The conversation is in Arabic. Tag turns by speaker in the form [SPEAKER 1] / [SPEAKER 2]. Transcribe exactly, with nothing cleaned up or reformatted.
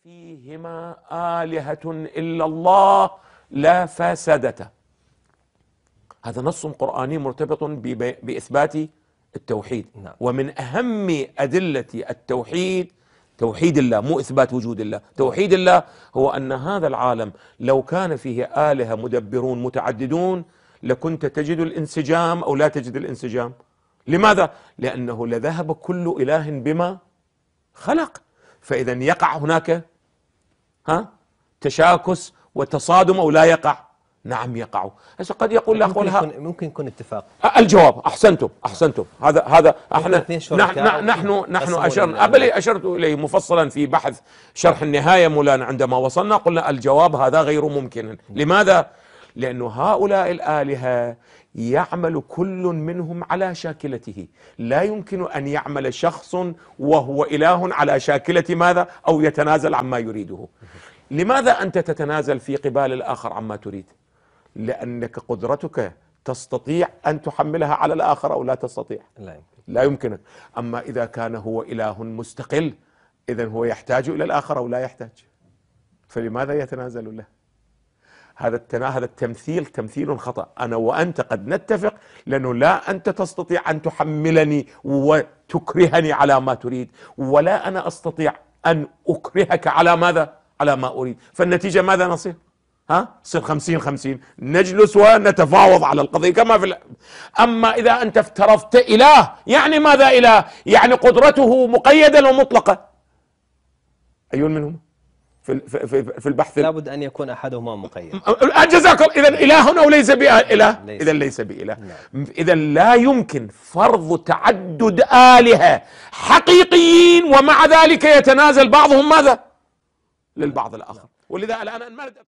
[SPEAKER 1] فيهما آلهة إلا الله لا فسدت. هذا نص قرآني مرتبط بإثبات التوحيد.
[SPEAKER 2] نعم.
[SPEAKER 1] ومن أهم أدلة التوحيد توحيد الله، مو إثبات وجود الله. توحيد الله هو أن هذا العالم لو كان فيه آلهة مدبرون متعددون لكنت تجد الانسجام أو لا تجد الانسجام. لماذا؟ لأنه لذهب كل إله بما خلق، فإذا يقع هناك ها تشاكس وتصادم أو لا يقع؟ نعم يقع. هسه قد يقول لك
[SPEAKER 2] ممكن يكون ممكن يكون اتفاق.
[SPEAKER 1] الجواب احسنتم احسنتم هذا هذا احنا نحن نحن نحن اشرنا قبل اشرت اليه مفصلا في بحث شرح النهايه مولانا. عندما وصلنا قلنا الجواب هذا غير ممكن. لماذا؟ لأنه هؤلاء الآلهة يعمل كل منهم على شاكلته، لا يمكن أن يعمل شخص وهو إله على شاكلة ماذا أو يتنازل عما يريده. لماذا أنت تتنازل في قبال الآخر عما تريد؟ لأنك قدرتك تستطيع أن تحملها على الآخر أو لا تستطيع؟
[SPEAKER 2] لا يمكن.
[SPEAKER 1] لا يمكنك. أما إذا كان هو إله مستقل إذن هو يحتاج إلى الآخر أو لا يحتاج، فلماذا يتنازل له؟ هذا هذا التمثيل تمثيل خطأ. أنا وأنت قد نتفق لأنه لا أنت تستطيع أن تحملني وتكرهني على ما تريد، ولا أنا أستطيع أن أكرهك على ماذا؟ على ما أريد. فالنتيجة ماذا نصير؟ ها؟ صير خمسين خمسين، نجلس ونتفاوض على القضية كما في. أما إذا أنت افترضت إله، يعني ماذا إله؟ يعني قدرته مقيدة ومطلقة. أي منهم؟ في في في البحث
[SPEAKER 2] لابد أن يكون أحدهما مقيد.
[SPEAKER 1] جزاك الله. إذا إله أو ليس بإله؟ إذا ليس بإله. إذا لا يمكن فرض تعدد آلهة حقيقيين ومع ذلك يتنازل بعضهم ماذا؟ للبعض الآخر. ولذا الآن